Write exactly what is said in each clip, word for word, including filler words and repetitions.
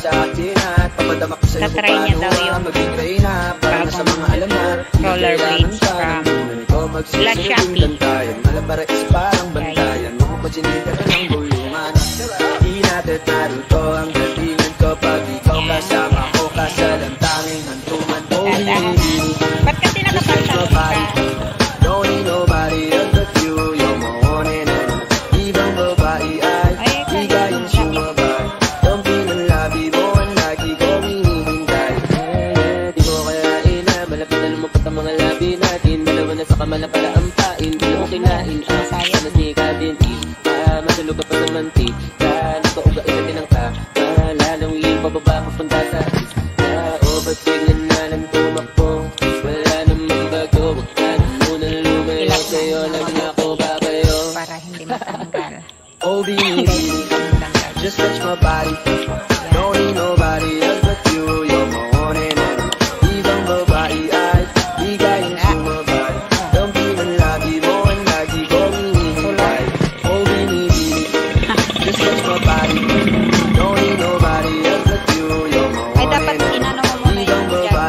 Tatry niya daw yung bagong rollerblades from Black Shopee. Ba't kasi nakapagsalita ka? Malapala ang pain, di mo kinain ang sanas ni Kadin. Masulog ka pa sa mantika, nakauga ina tinangka. Malalong yung pababa papunta sa isla. O ba't biglan na lang tumakbo? Wala namang bago, wag ka na muna lumayo sa'yo. Lagi na ako babayo para hindi matanggal. Oh baby, just touch my body. Don't need nobody else but you. You're my one and only. Ibang babae ay di kayang sumabay. Ay, dapat inano mo muna yung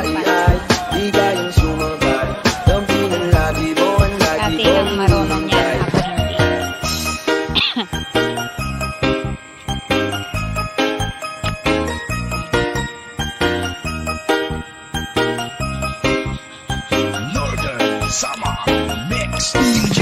ate ang marunong yan, ako hindi. Northern Summer Mix D J.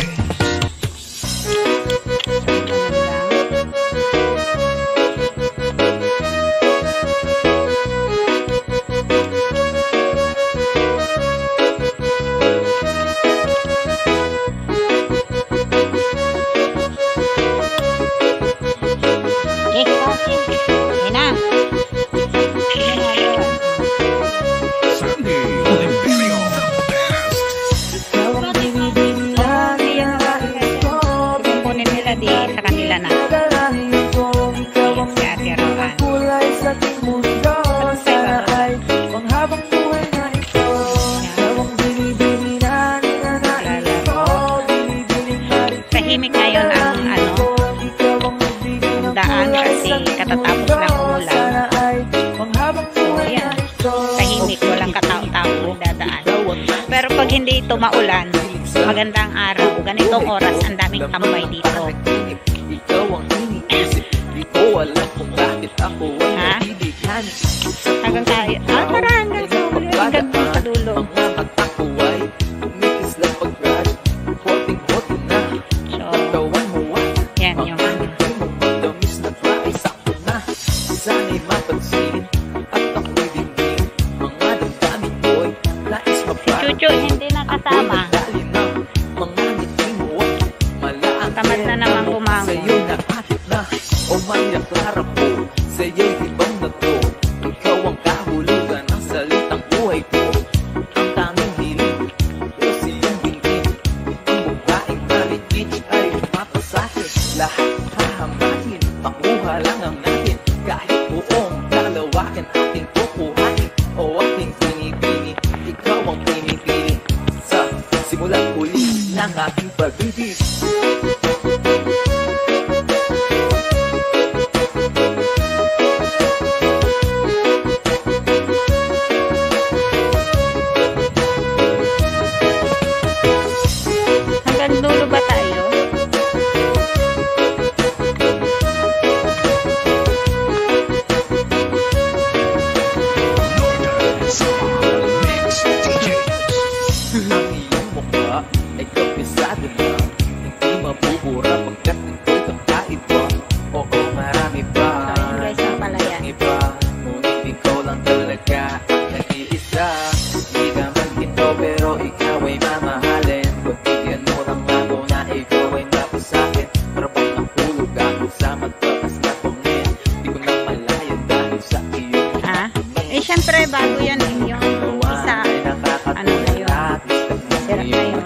Tahimik ngayon ang ano, daan kasi katatapos lang umulan. So, yan. Tahimik, walang katao-tao dadaan. Pero pag hindi ito maulan, magandang araw, ganitong oras, ang daming tambay dito. Ha? Hanggang tayo. Ah, tara, hanggang sa ulo. Hanggang sa dulo. Yan yung si Chuchu hindi nakasama. Tamad na naman bumangon. Ikaw ang kahulugan ng salitang buhay ko. Ang tanging hiling, pero siyang bintin. Ang bukaing maligid ay mapasakit. Lahat hahamahin, makuha lang ang natin. Kahit buong lalawakan ating kukuhain o ating pinipili. Ikaw ang pinipili sa simulat huli ng ating pag-ibig. Dulo ba tayo? Ang iyong mukha ay kapisado na. Hindi mabubura pagkat ito'y kakaiba. Oo, marami pa. Ang iba, ngunit ikaw lang talaga ang nag-iisa. Di ka man ito pero ikaw ay mamahalin. Pagtigyan mo lang ako na ikaw ay napasakin. Para bang nahulog ako sa magpapas na pangin. Di ko na malayan dahil sa iyo. Ha? Eh, syempre, bago yan eh. Yung isa, ano na yun? Sira na yun.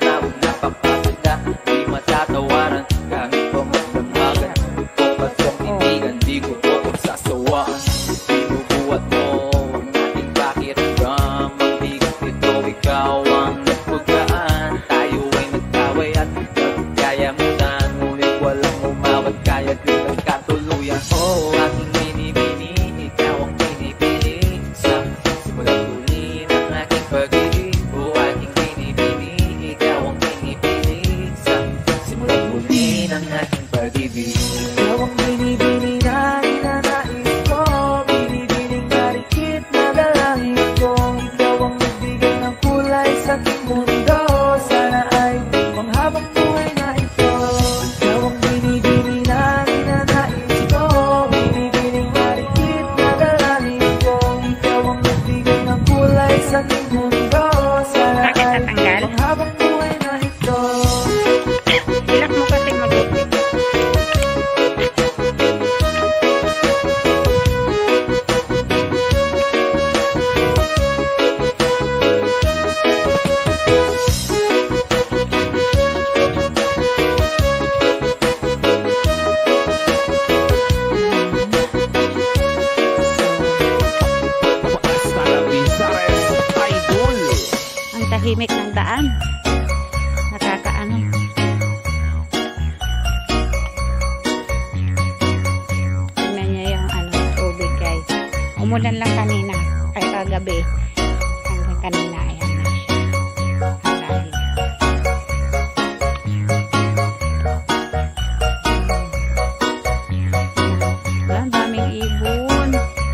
Di matatawaran kahit pa magdamagan. Kung ba't kong ibigan, di ko po pagsasawaan. Binubuhat mo ang ating pakiramdam. Ang bigat ito, ikaw ang nagpagaan. Tayo ay nagkaway at nagkayamutan. Ngunit walang umawat, kaya din ang katuluyan. Oh, aking binibini, ikaw tahimik ng daan. Nakakaano. Tingnan niya yung ano, tubig guys. Umulan lang kanina. Ay kagabi. Hanggang kanina. Ayan na siya. Ang dahil. Ang daming ibon.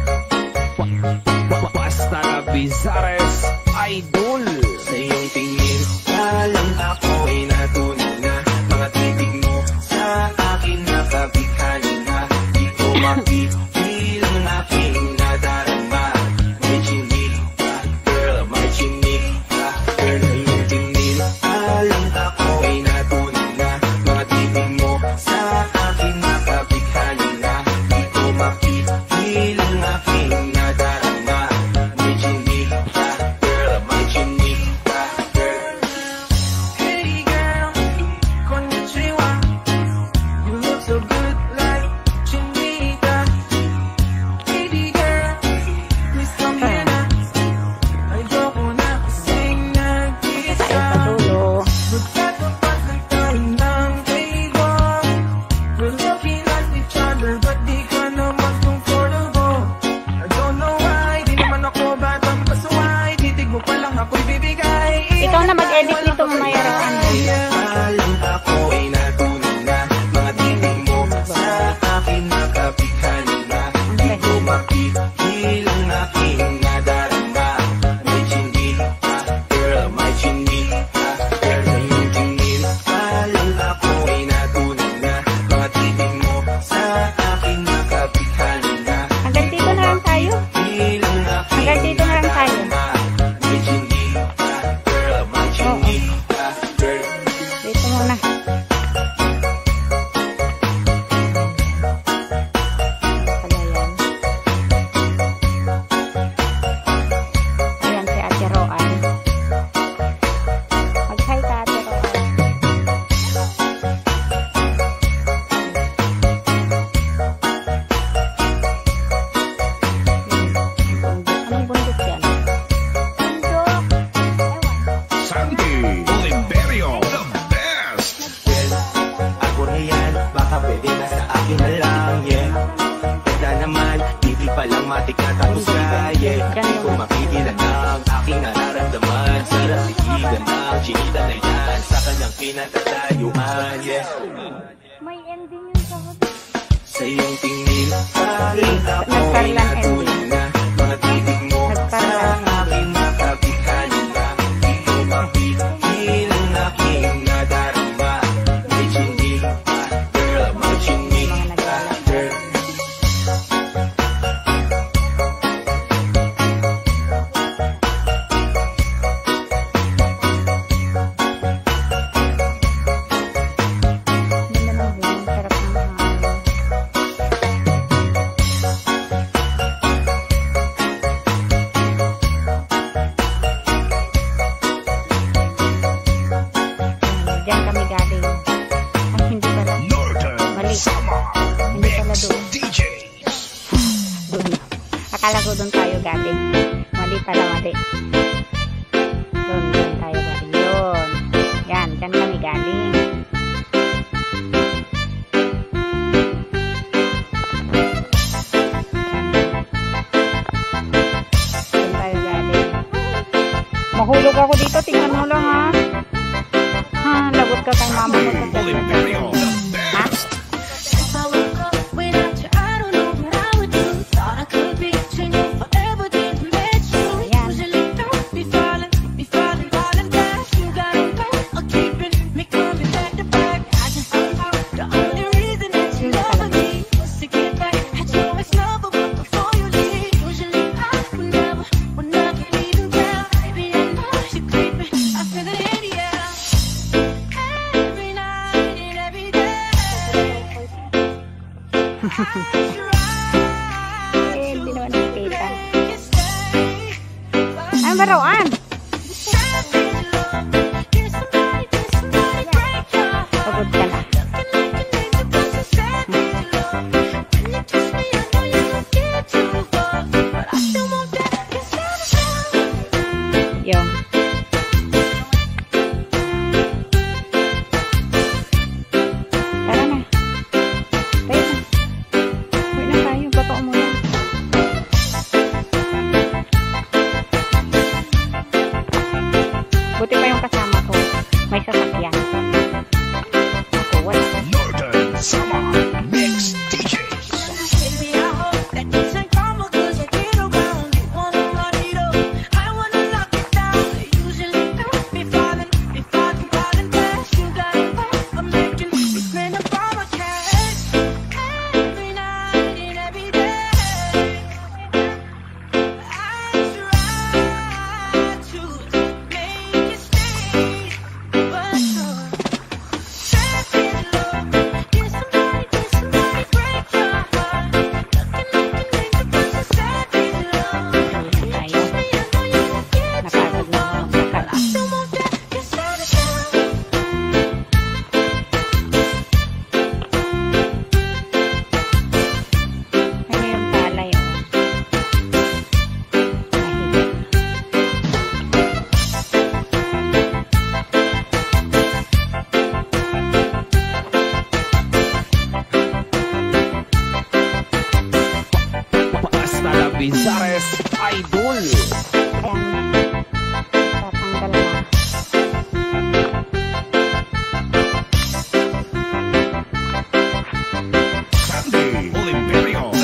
Basta na Bizares Idol. Sa iyong tingin, alam ako'y natunan na. Mga titig mo sa akin nakabighani na. Di ko mapipil ang aking nadarama. May chinig ka, girl, may chinig ka, girl. Sa iyong tingin, alam ako'y natunan na. Mga titig mo sa akin nakabighani na. Di ko mapipil ang aking nadarama. May chinig ka, girl, may chinig ka, girl. Hey girl, konnichiwa. You look so good like chinita. Hey girl, please come here na. Ayoko na kasing nag-isa. Patulo. Magtatapat lang tayo ng paygo. We're looking at each other but di ka naman comfortable. I don't know why, di naman ako batang pasaway. Titig mo pa lang ako'y bibigay. Ikaw na mag-edit nito mamaya raw. Alam ako'y natunan na. Mga titig mo sa akin nakabighani na. Di ko mapipil ang aking nadarama. May chinig ka, girl, may chinig ka, girl. Sa iyong tingin, alam ako'y natunan na. Mga titig mo sa akin nakabighani na. Hanggang dito na lang tayo. Bilang aking Hanggang dito na lang tayo. nadarama. May chinig ka, girl, may chinig ka, girl. Dito muna. Pala yan. Ayan si Ate Roan. Mag-hi ka Ate Roan. Anong bundok yan? Bundok. Ewan. Sandy Oliverio, the best. Ako na yan, baka pwede na sa akin na lang, yeah. Ganda naman, hindi pa lang matik na tapos ka, yeah. Kung mapigilan ang aking nararamdaman, sarap sigilan ng chinita na yan, sa kanyang pinatatayuan, yeah. May ending yung sahod. Sa iyong tingin, aking ako'y natuloy na. Mga titig mo sa aking nakabighani na. Di ko mapipil ang aking nadarama. May chinig ka, girl, may chinig ka, girl. Hindi naman yun. Sarap ng hangin. Diyan kami galing. Ay, hindi pala. Northern Mali. Summer Hindi pala Mix doon. D J. Doon. Akala ko doon tayo galing. Mali pala, mali. Doon, doon tayo galing. Yun. Yan, dyan kami galing. Doon tayo galing. Mahulog ako dito. Tingnan mo lang ha. Ha, lagot ka kay mama mo. Oliverio, the Ha? best. If I woke up without you, I don't know what I would do. Thought I could be changing forever, didn't met you. Yeah. Usually don't be falling, be falling, falling back. You got a way of keeping me coming back to back. I just don't know the only reason that you love me was to get back at your ex-lover, but before you leave, usually I would never, would never even tell. Baby, I know you're creeping. I feel it in the air. Every night and every day. Eh, hindi naman nakita. Ano ba rawan? Pagod ka na. Yung. Rizales Idol. Ayan. Tatanggal na. Sandy Oliverio,